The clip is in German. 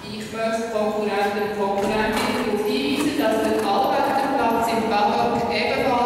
Ich möchte Konkurrentinnen und Konkurrenten darauf hinweisen, dass der Allwetterplatz im Barock ebenfalls